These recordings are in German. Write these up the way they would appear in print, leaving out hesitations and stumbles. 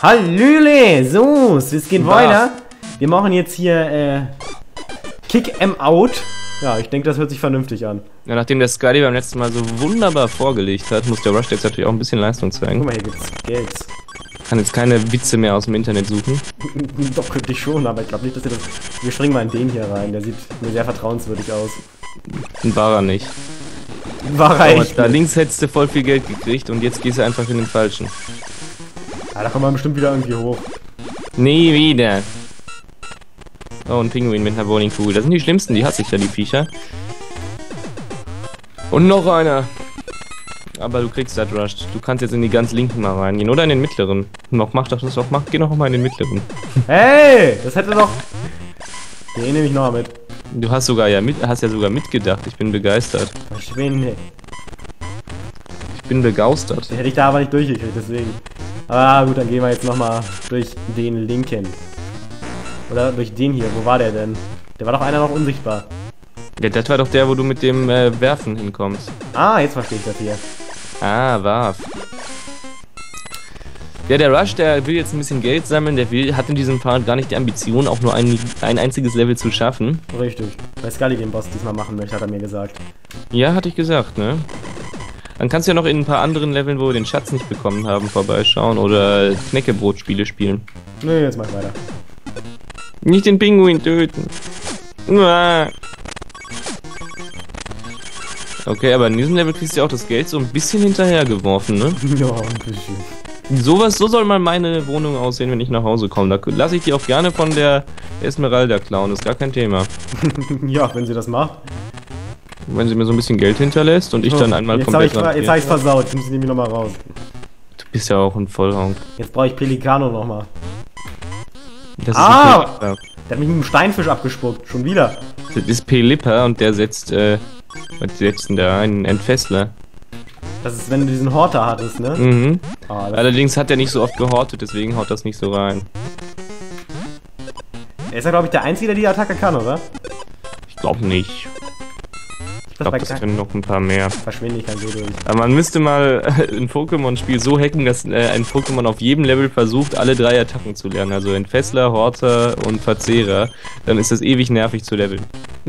Hallöle, so, es geht weiter. Wir machen jetzt hier Kick 'em Out. Ja, ich denke, das hört sich vernünftig an. Ja, nachdem der Scully beim letzten Mal so wunderbar vorgelegt hat, muss der Rush jetzt natürlich auch ein bisschen Leistung zeigen. Guck mal, hier gibt's Geld. Kann jetzt keine Witze mehr aus dem Internet suchen. Doch, könnte ich schon, aber ich glaube nicht, dass ihr das... Wir springen mal in den hier rein, der sieht mir sehr vertrauenswürdig aus. War er nicht. War er echt Da nicht. links hättest du voll viel Geld gekriegt und jetzt gehst du einfach in den falschen. Ja, da kommt man bestimmt wieder irgendwie hoch. Nie wieder. Oh, ein Pinguin mit einer Bowlingkugel. Das sind die schlimmsten, die hasse ich ja, die Viecher. Und noch einer. Aber du kriegst das, Rush. Du kannst jetzt in die ganz linken mal reingehen. Oder in den mittleren. Mach das doch, geh noch mal in den mittleren. Hey, das hätte doch... Den nehme ich noch mal mit. Du hast sogar hast ja sogar mitgedacht. Ich bin begeistert. Verschwinde. Ich bin begeistert. Den hätte ich da aber nicht durchgekriegt, deswegen. Aber gut, dann gehen wir jetzt nochmal durch den linken. Oder durch den hier. Wo war der denn? Der war doch einer noch unsichtbar. Ja, das war doch der, wo du mit dem Werfen hinkommst. Ah, jetzt verstehe ich das hier. Ah, warf. Ja, der Rush, der will jetzt ein bisschen Geld sammeln. Hat in diesem Part gar nicht die Ambition, auch nur ein einziges Level zu schaffen. Richtig. Weil Scully den Boss diesmal machen möchte, hat er mir gesagt. Ja, hatte ich gesagt, ne? Dann kannst du ja noch in ein paar anderen Leveln, wo wir den Schatz nicht bekommen haben, vorbeischauen oder Knäckebrotspiele spielen. Nö, jetzt mach ich weiter. Nicht den Pinguin töten. Uah. Okay, aber in diesem Level kriegst du ja auch das Geld so ein bisschen hinterhergeworfen, ne? Ja, ein bisschen. So soll mal meine Wohnung aussehen, wenn ich nach Hause komme. Da lasse ich die auch gerne von der Esmeralda klauen, ist gar kein Thema. Ja, wenn sie das macht. Wenn sie mir so ein bisschen Geld hinterlässt und ich dann einmal jetzt komplett jetzt hab ich's versaut, jetzt muss ich nämlich nochmal raus. Du bist ja auch ein Vollhonk. Jetzt brauche ich Pelikano nochmal. Das Ah! ist ein Der hat mich mit einem Steinfisch abgespuckt, schon wieder. Das ist Pelipper und der setzt, was setzt denn da? Ein Entfessler. Das ist, wenn du diesen Horter hattest, ne? Mhm. Ah, Allerdings hat er nicht so oft gehortet, deswegen haut das nicht so rein. er ist ja, glaube ich, der Einzige, der die Attacke kann, oder? Ich glaube nicht. Ich glaube, das können noch ein paar mehr. Verschwindigkeit so durch. Aber man müsste mal ein Pokémon-Spiel so hacken, dass ein Pokémon auf jedem Level versucht, alle drei Attacken zu lernen. Also Entfessler, Horter und Verzehrer. Dann ist das ewig nervig zu leveln.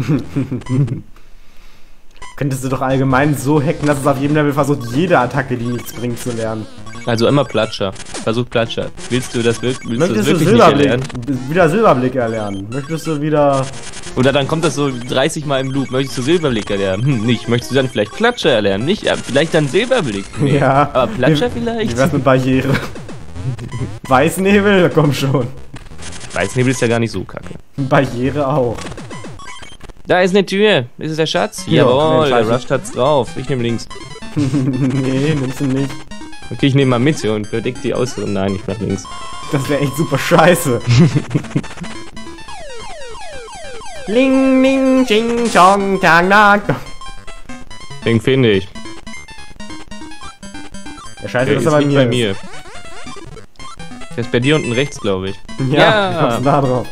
Könntest du doch allgemein so hacken, dass es auf jedem Level versucht, jede Attacke, die nichts bringt, zu lernen. Also immer Platscher. Versuch Platscher. Willst du das wirklich Möchtest du nicht Silberblick, erlernen? wieder Silberblick erlernen? Möchtest du wieder... Oder dann kommt das so 30 Mal im Loop. Möchtest du Silberblick erlernen? Nicht. Möchtest du dann vielleicht Platscher erlernen? Nicht. Ja, vielleicht dann Silberblick. Nee. Ja. Aber Platscher vielleicht? Wie wär's mit Barriere? Weißnebel? Komm schon. Weißnebel ist ja gar nicht so kacke. Barriere auch. Da ist eine Tür. Ist es der Schatz? Ja, Jawohl, Mensch, der Rush hat's drauf. Ich nehme links. Nee, nimmst du nicht. Okay, ich nehme mal mit und verdeck die Außeren. Nein, ich mach links. Das wäre echt super scheiße. Ling, ling, ching, chong, tang, nag. Den finde ich. Der Scheiße, Der das ist ist aber nicht mir. bei mir. Der ist bei dir unten rechts, glaube ich. Ja, wie kommst du da drauf?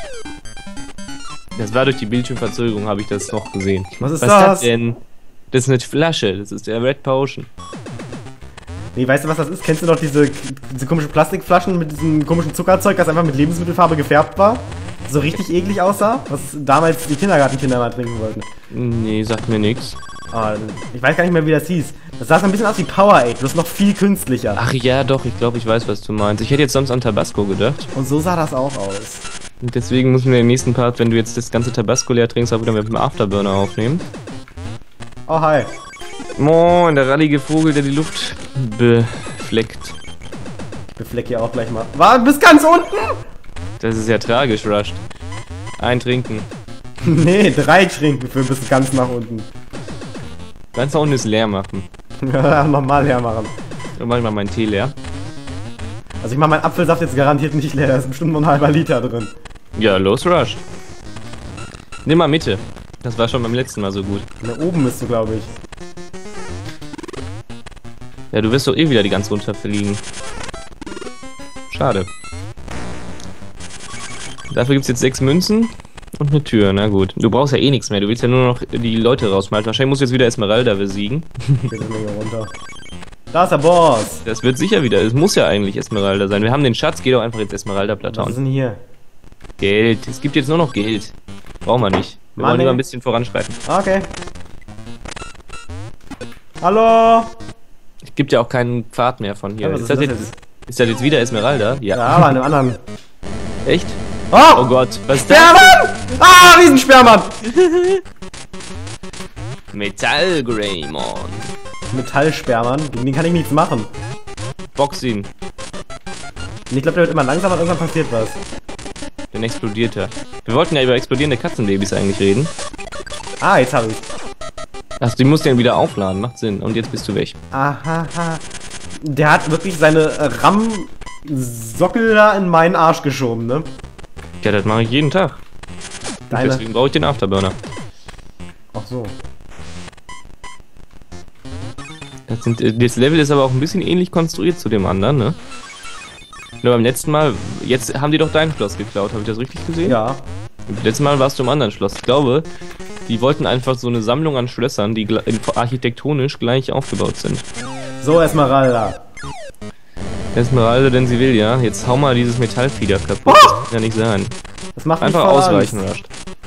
Das war durch die Bildschirmverzögerung, habe ich das noch gesehen. Was ist Was das? denn? Das ist eine Flasche. Das ist der Red Potion. Nee, weißt du, was das ist? Kennst du noch diese komischen Plastikflaschen mit diesem komischen Zuckerzeug, das einfach mit Lebensmittelfarbe gefärbt war? So richtig eklig aussah? Was damals die Kindergartenkinder mal trinken wollten. Nee, sagt mir nix. Oh, ich weiß gar nicht mehr, wie das hieß. Das sah so ein bisschen aus wie Powerade, bloß noch viel künstlicher. Ach ja, doch, ich glaube, ich weiß, was du meinst. Ich hätte jetzt sonst an Tabasco gedacht. Und so sah das auch aus. Und deswegen müssen wir im nächsten Part, wenn du jetzt das ganze Tabasco leer trinkst, auch wieder mit dem Afterburner aufnehmen. Oh, hi. Moin, der rallige Vogel, der die Luft befleckt. Befleck hier auch gleich mal. War bis ganz unten? Das ist ja tragisch, Rushed. Ein Trinken. Nee, 3 trinken für bis ganz nach unten. Ganz da unten ist leer machen. Ja, nochmal leer machen. Dann mach ich mal meinen Tee leer. Also ich mach meinen Apfelsaft jetzt garantiert nicht leer, da ist bestimmt nur ein halber Liter drin. Ja, los, Rush. Nimm mal Mitte. Das war schon beim letzten Mal so gut. Da oben bist du, glaube ich. Ja, du wirst doch eh wieder die ganz runter fliegen. Schade. Dafür gibt's jetzt 6 Münzen und eine Tür. Na gut. Du brauchst ja eh nichts mehr. Du willst ja nur noch die Leute rausmalen. Wahrscheinlich musst du jetzt wieder Esmeralda besiegen. Geht das hier runter. Da ist der Boss. Das wird sicher wieder. Es muss ja eigentlich Esmeralda sein. Wir haben den Schatz, geh doch einfach ins Esmeralda-Plateau. Was ist denn hier? Geld. Es gibt jetzt nur noch Geld. Brauchen wir nicht. Wir wollen lieber ein bisschen voranschreiten. Okay. Hallo? Es gibt ja auch keinen Pfad mehr von hier. Ja, ist das jetzt wieder Esmeralda? Ja, aber an einem anderen. Echt? Oh! Oh Gott, was ist das? Sperrmann! Ah, Riesensperrmann! Metall Greymon. Metallsperrmann, gegen den kann ich nichts machen. Box ihn. Und ich glaube, der wird immer langsamer und irgendwann passiert was. Dann explodiert er. Wir wollten ja über explodierende Katzenbabys eigentlich reden. Ah, jetzt habe ich. Ach, die musst du dann wieder aufladen, macht Sinn. Und jetzt bist du weg. Aha. Der hat wirklich seine RAM-Sockel da in meinen Arsch geschoben, ne? Ja, das mache ich jeden Tag. Deine. Deswegen brauche ich den Afterburner. Ach so. Das Level ist aber auch ein bisschen ähnlich konstruiert zu dem anderen, ne? Nur beim letzten Mal, jetzt haben die doch dein Schloss geklaut, habe ich das richtig gesehen? Ja. Letztes Mal warst du im anderen Schloss. Ich glaube, die wollten einfach so eine Sammlung an Schlössern, die architektonisch gleich aufgebaut sind. So, Esmeralda. Esmeralda, denn sie will, ja. Jetzt hau mal dieses Metallfieder kaputt. Oh! Das kann ja nicht sein. Das macht mich Einfach voll ausweichen, Angst. Rusht.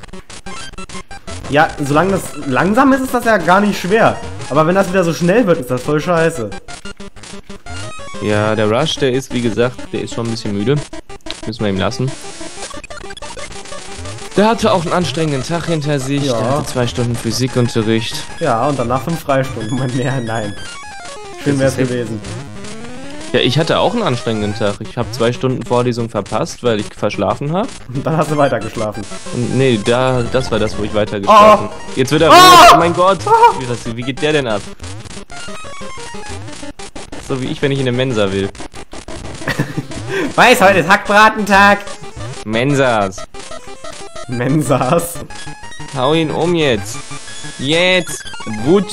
Ja, solange das langsam ist, ist das ja gar nicht schwer. Aber wenn das wieder so schnell wird, ist das voll scheiße. Ja, der Rush, der ist, wie gesagt, der ist schon ein bisschen müde. Müssen wir ihm lassen. Der hatte auch einen anstrengenden Tag hinter sich. Ja. Der hatte 2 Stunden Physikunterricht. Ja, und danach 5 Freistunden. Moment, mehr, nein. Schön wär's gewesen. Ja, ich hatte auch einen anstrengenden Tag. Ich habe 2 Stunden Vorlesung verpasst, weil ich verschlafen habe. Und dann hast du weiter geschlafen. Und nee, das war das, wo ich weiter geschlafen. Jetzt wird er. Oh mein Gott! Wie geht der denn ab? So wie ich, wenn ich in eine Mensa will. Weiß, heute ist Hackbratentag. Mensas. Mensas. Hau ihn um jetzt. Jetzt. Gut.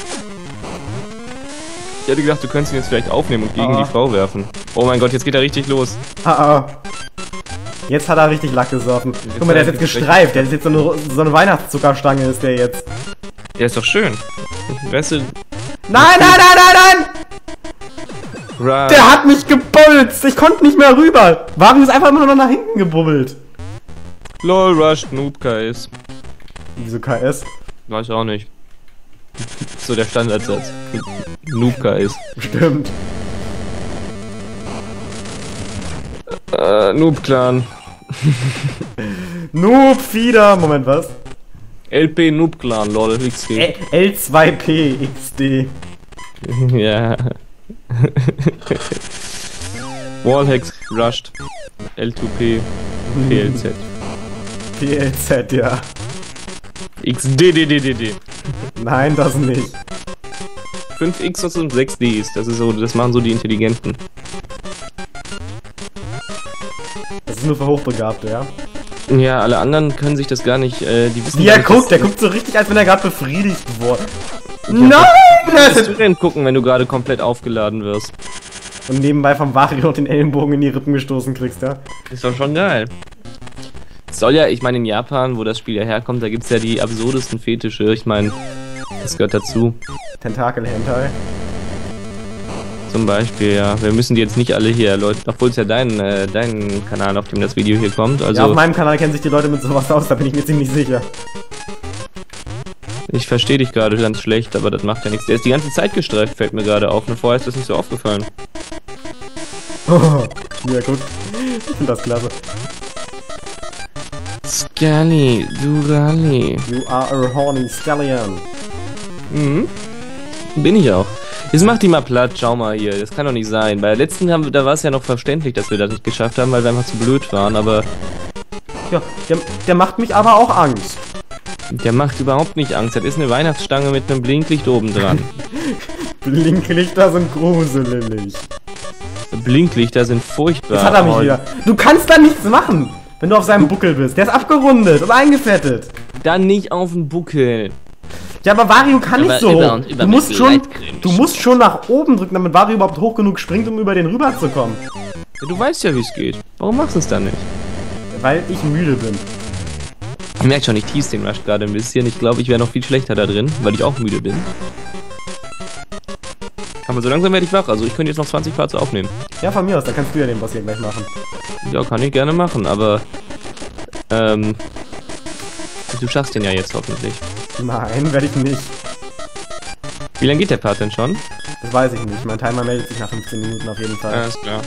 Ich hätte gedacht, du könntest ihn jetzt vielleicht aufnehmen und gegen die Frau werfen. Oh mein Gott, jetzt geht er richtig los. Jetzt hat er richtig Lack gesoffen. Guck mal, der ist jetzt gestreift. Der ist jetzt so eine Weihnachtszuckerstange, ist der jetzt. Der ist doch schön. Weißt du... Nein! Der hat mich gebulzt! Ich konnte nicht mehr rüber! Warum ist einfach immer nur noch nach hinten gebubbelt? LOL, Rush, Noob KS. Wieso KS? Weiß auch nicht. So der Standardsatz. Noob KS. Stimmt. Noob Clan. Noob Fieder. Moment, was? LP Noob Clan, lol, XD. L2P XD. Ja. Wallhacks rushed. L2P. PLZ. PLZ, ja. XDDDDD. Nein, das nicht. 5X und 6Ds. Das ist so, das machen so die Intelligenten. Das ist nur für Hochbegabte, ja? Ja, alle anderen können sich das gar nicht, die wissen Wie gar er nicht, guckt, der guckt so richtig, als wenn er gerade befriedigt wurde. Ja, Nein! Was willst du denn gucken, wenn du gerade komplett aufgeladen wirst? Und nebenbei vom Wario noch den Ellenbogen in die Rippen gestoßen kriegst, ja? Ist doch schon geil. Es soll ja, ich meine in Japan, wo das Spiel ja herkommt, da gibt's ja die absurdesten Fetische. Ich meine, das gehört dazu. Tentakel-Hentai. Zum Beispiel, ja. Wir müssen die jetzt nicht alle hier, Leute, obwohl es ja dein Kanal, auf dem das Video hier kommt. Also, ja, auf meinem Kanal kennen sich die Leute mit sowas aus, da bin ich mir ziemlich sicher. Ich verstehe dich gerade ganz schlecht, aber das macht ja nichts. Der ist die ganze Zeit gestreift, fällt mir gerade auf. Und vorher ist das nicht so aufgefallen. Ja, gut. Ich finde das klasse. Scully, du Rally. You are a horny stallion. Mhm. Bin ich auch. Jetzt mach die mal platt, schau mal hier. Das kann doch nicht sein. Bei der letzten da war es ja noch verständlich, dass wir das nicht geschafft haben, weil wir einfach zu blöd waren, aber... Ja, der macht mich aber auch Angst. Der macht überhaupt nicht Angst. Das ist eine Weihnachtsstange mit einem Blinklicht oben dran. Blinklichter sind gruselig. Blinklichter sind furchtbar. Jetzt hat er mich wieder. Du kannst da nichts machen, wenn du auf seinem Buckel bist. Der ist abgerundet und eingefettet. Dann nicht auf den Buckel. Ja, aber Wario kann nicht so hoch. Du musst schon nach oben drücken, damit Wario überhaupt hoch genug springt, um über den rüber zu kommen. Ja, du weißt ja, wie es geht. Warum machst du es dann nicht? Weil ich müde bin. Ich merke schon, ich tease den Rush gerade ein bisschen. Ich glaube, ich wäre noch viel schlechter da drin, weil ich auch müde bin. Aber so langsam werde ich wach, also ich könnte jetzt noch 20 Parts aufnehmen. Ja, von mir aus, dann kannst du ja den Boss hier gleich machen. Ja, kann ich gerne machen, aber du schaffst den ja jetzt hoffentlich. Nein, werde ich nicht. Wie lange geht der Part denn schon? Das weiß ich nicht. Mein Timer meldet sich nach 15 Minuten auf jeden Fall. Ja, ist klar.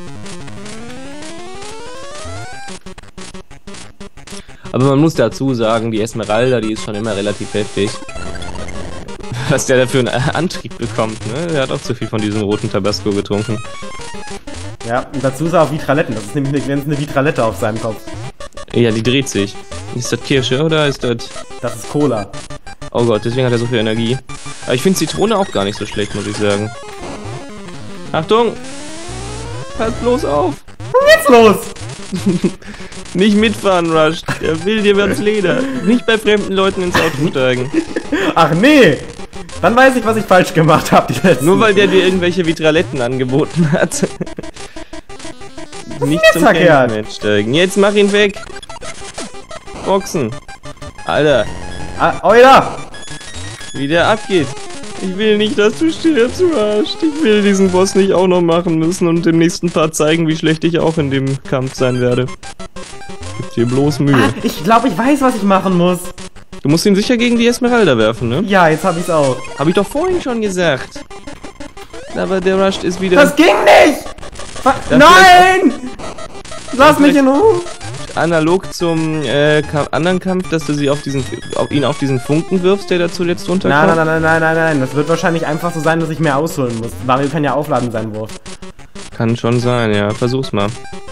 Aber man muss dazu sagen, die Esmeralda, die ist schon immer relativ heftig. Was der da für einen Antrieb bekommt, ne? Der hat auch zu viel von diesem roten Tabasco getrunken. Ja, und dazu ist er auf Vitraletten. Das ist nämlich eine glänzende Vitralette auf seinem Kopf. Ja, die dreht sich. Ist das Kirsche oder ist das... Das ist Cola. Oh Gott, deswegen hat er so viel Energie. Aber ich finde Zitrone auch gar nicht so schlecht, muss ich sagen. Achtung! Pass bloß auf! Was ist jetzt los? Nicht mitfahren, Rush. Der will dir ans Leder. Nicht bei fremden Leuten ins Auto steigen. Ach nee! Dann weiß ich, was ich falsch gemacht habe. Nur weil der dir irgendwelche Vitraletten angeboten hat. Nicht zum Camp steigen. Jetzt mach ihn weg! Boxen! Alter! Alter! Wie der abgeht! Ich will nicht, dass du stirbst, Rush. Ich will diesen Boss nicht auch noch machen müssen und im nächsten Part zeigen, wie schlecht ich auch in dem Kampf sein werde. Gib dir bloß Mühe. Ich glaube, ich weiß, was ich machen muss. Du musst ihn sicher gegen die Esmeralda werfen, ne? Ja, jetzt habe ich's auch. Hab ich doch vorhin schon gesagt. Aber der Rush ist wieder... Das ging nicht! Nein! Lass mich in Ruhe! Analog zum anderen Kampf, dass du ihn auf diesen Funken wirfst, der da zuletzt runterkommt? Nein. Das wird wahrscheinlich einfach so sein, dass ich mehr ausholen muss. Mario kann ja aufladen, seinen Wurf. Kann schon sein, ja. Versuch's mal.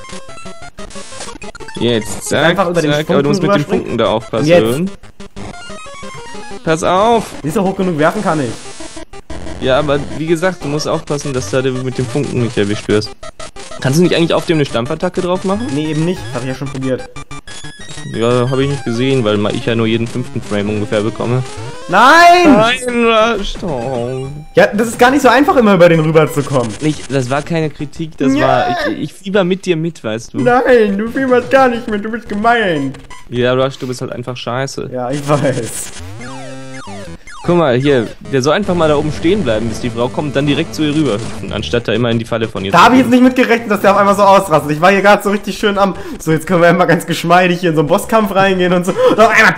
Jetzt, zack, einfach über den zack. Aber du musst mit dem Funken da aufpassen. Jetzt. Pass auf! Siehst du, hoch genug werfen kann ich. Ja, aber wie gesagt, du musst aufpassen, dass du mit dem Funken nicht erwischt wirst. Kannst du nicht eigentlich auf dem eine Stampfattacke drauf machen? Nee, eben nicht. Hab ich ja schon probiert. Ja, habe ich nicht gesehen, weil ich ja nur jeden 5. Frame ungefähr bekomme. Nein! Nein, Rush! Oh. Ja, das ist gar nicht so einfach, immer über den rüberzukommen. Das war keine Kritik, das war... Ich fieber mit dir mit, weißt du. Nein, du fieberst gar nicht mit, du bist gemein. Ja, Rush, du bist halt einfach scheiße. Ja, ich weiß. Guck mal, hier, der soll einfach mal da oben stehen bleiben, bis die Frau kommt und dann direkt zu ihr rüber hüpfen, anstatt da immer in die Falle von ihr zu gehen. Da habe ich jetzt nicht mit gerechnet, dass der auf einmal so ausrastet. Ich war hier gerade so richtig schön am... So, jetzt können wir mal ganz geschmeidig hier in so einen Bosskampf reingehen und so. Und auf einmal...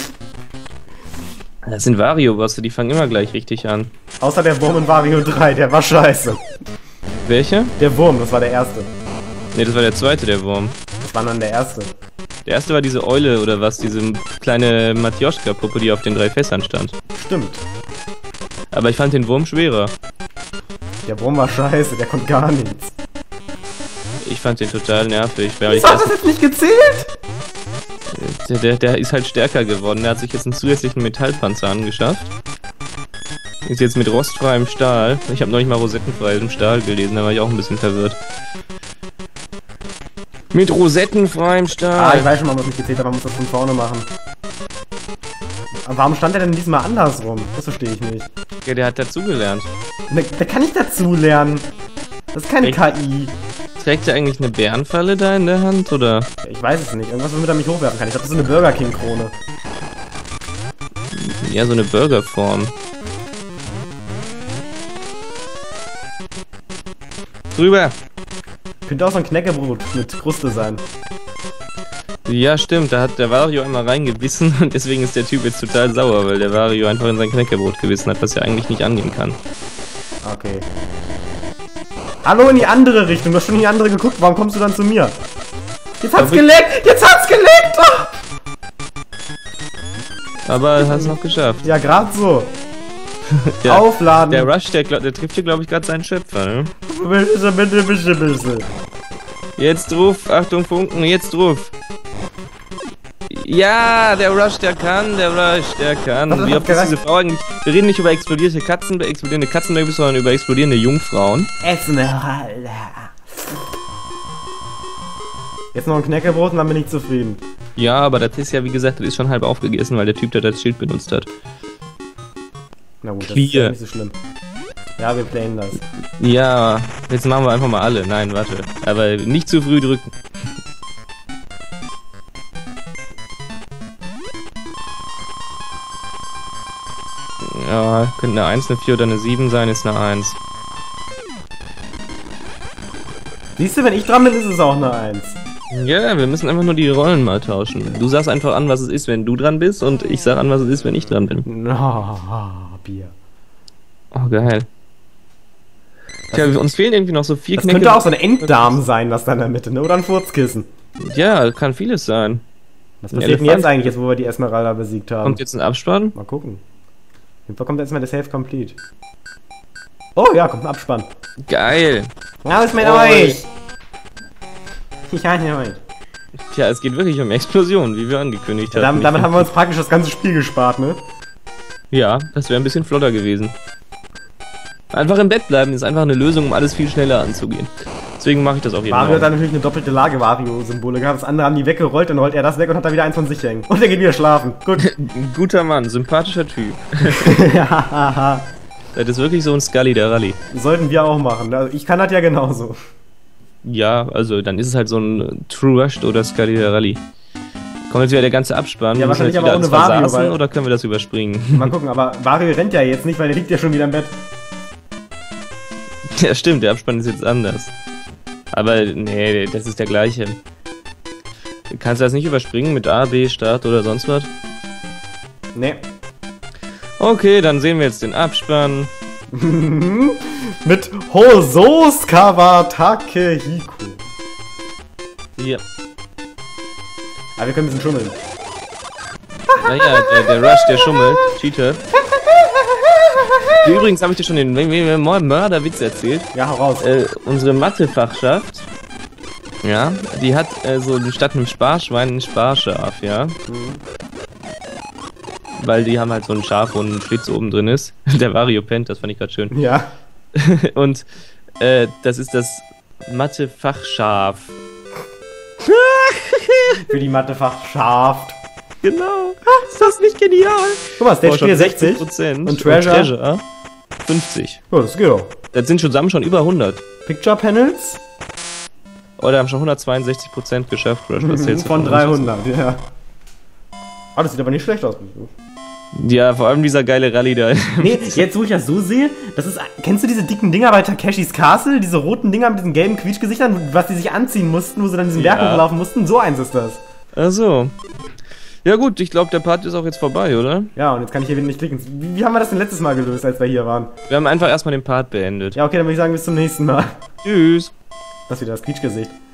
Das sind Wario-Bosse, die fangen immer gleich richtig an. Außer der Wurm in Wario 3, der war scheiße. Welcher? Der Wurm, das war der erste. Ne, das war der zweite, der Wurm. Das war dann der erste. Der erste war diese Eule oder was, diese kleine Matjoschka-Puppe, die auf den 3 Fässern stand. Stimmt. Aber ich fand den Wurm schwerer. Der Wurm war scheiße, der konnte gar nichts. Ich fand den total nervig. Wieso hat das jetzt nicht gezählt? Der ist halt stärker geworden. Der hat sich jetzt einen zusätzlichen Metallpanzer angeschafft. Ist jetzt mit rostfreiem Stahl. Ich habe neulich mal rosettenfreiem Stahl gelesen, da war ich auch ein bisschen verwirrt. Mit rosettenfreiem Stahl. Ich weiß schon mal, was nicht gezählt hat, man muss das von vorne machen. Aber warum stand er denn diesmal andersrum? Das verstehe ich nicht. Ja, der hat dazugelernt. Der kann nicht dazulernen. Das ist keine KI. Trägt er eigentlich eine Bärenfalle da in der Hand, oder? Ich weiß es nicht. Irgendwas, womit er mich hochwerfen kann. Ich glaube, das ist so eine Burger King Krone. Ja, so eine Burgerform. Drüber! Könnte auch so ein Knäckebrot mit Kruste sein. Ja, stimmt. Da hat der Wario einmal reingebissen und deswegen ist der Typ jetzt total sauer, weil der Wario einfach in sein Knäckebrot gebissen hat, was ja eigentlich nicht angehen kann. Okay. Hallo, in die andere Richtung. Du hast schon in die andere geguckt. Warum kommst du dann zu mir? Jetzt hat's geleckt! Jetzt hat's geleckt! Oh! Aber hast es noch geschafft. Ja, gerade so. Ja, aufladen. Der Rush, der trifft hier, glaube ich, gerade seinen Schöpfer, ne? Bitte. Jetzt ruf, Achtung, Funken, jetzt ruf. Ja, der Rush, der kann. Wie oft ist diese Frau eigentlich? Wir reden nicht über explodierende Katzenbabys, sondern über explodierende Jungfrauen. Esmeralda. Jetzt noch ein Knäckebrot und dann bin ich zufrieden. Ja, aber das ist ja, wie gesagt, das ist schon halb aufgegessen, weil der Typ, der das Schild benutzt hat. Na gut, das ist ja nicht so schlimm. Ja, wir playen das. Ja, jetzt machen wir einfach mal alle. Nein, warte. Aber nicht zu früh drücken. Ja, könnte eine 1, eine 4 oder eine 7 sein, ist eine 1. Siehst du, wenn ich dran bin, ist es auch eine 1. Ja, wir müssen einfach nur die Rollen mal tauschen. Du sagst einfach an, was es ist, wenn du dran bist, und ich sag an, was es ist, wenn ich dran bin. Bier. Oh, geil. Tja, uns fehlen irgendwie noch so 4 Das Knäcke. könnte auch so ein Enddarm sein, was da in der Mitte, ne? Oder ein Furzkissen. Ja, kann vieles sein. Was passiert denn jetzt eigentlich, wo wir die Esmeralda besiegt haben? Kommt jetzt ein Abspann? Mal gucken. Auf jeden Fall kommt jetzt mal das Safe Complete. Oh ja, kommt ein Abspann. Geil. Ja, ist mit euch! Ja, mit euch. Tja, es geht wirklich um Explosionen, wie wir angekündigt haben. Damit haben wir uns praktisch das ganze Spiel gespart, ne? Ja, das wäre ein bisschen flotter gewesen. Einfach im Bett bleiben ist einfach eine Lösung, um alles viel schneller anzugehen. Deswegen mache ich das auch jeden Mario hat dann Morgen. natürlich eine doppelte Lage Wario-Symbole gehabt. Das andere haben die weggerollt, dann rollt er das weg und hat da wieder eins von sich hängen. Und er geht wieder schlafen. Gut. Guter Mann, sympathischer Typ. Das ist wirklich so ein Scully der Rallye. Sollten wir auch machen. Also ich kann das ja genauso. Ja, also dann ist es halt so ein True Rushed oder Scully der Rallye. Kommt jetzt wieder der ganze Abspann. Ja, Müssen wir wahrscheinlich jetzt aber wieder ohne ans Wario, Versasen weil- oder können wir das überspringen? Mal gucken, aber Wario rennt ja jetzt nicht, weil der liegt ja schon wieder im Bett. Ja, stimmt, der Abspann ist jetzt anders. Aber nee, das ist der gleiche. Kannst du das nicht überspringen mit A, B, Start oder sonst was? Nee. Okay, dann sehen wir jetzt den Abspann. Mit Hosos Kawatakehiko. Hier. Aber wir können ein bisschen schummeln. Naja, der Rush, der schummelt. Cheater. Übrigens habe ich dir schon den Mörderwitz erzählt. Ja, hau raus. Unsere Mathefachschaft, ja, die hat so statt einem Sparschwein ein Sparschaf, ja. Weil die haben halt so ein Schaf, wo ein Schlitz oben drin ist. Der Wario pennt, das fand ich gerade schön. Ja. Und das ist das Mathefachschaf. Für die Mathefachschaft. Genau. Ist das nicht genial? Guck mal, Stage 4 60. 60%. Und Treasure? 50. Oh, das geht doch. Das sind zusammen schon über 100. Picture Panels Oder haben schon 162% geschafft, Crash. Was zählst du von uns? 300, ja. Ah, das sieht aber nicht schlecht aus. Ja, vor allem dieser geile Rallye da. Nee, jetzt wo ich das so sehe, das ist. Kennst du diese dicken Dinger bei Takeshis Castle? Diese roten Dinger mit diesen gelben Quietschgesichtern, was die sich anziehen mussten, wo sie dann diesen Berg Ja. hochlaufen mussten? So eins ist das. Achso. Ja gut, ich glaube, der Part ist auch jetzt vorbei, oder? Ja, und jetzt kann ich hier wieder nicht klicken. Wie haben wir das denn letztes Mal gelöst, als wir hier waren? Wir haben einfach erstmal den Part beendet. Ja, okay, dann würde ich sagen, bis zum nächsten Mal. Tschüss. Das ist wieder das Quietschgesicht.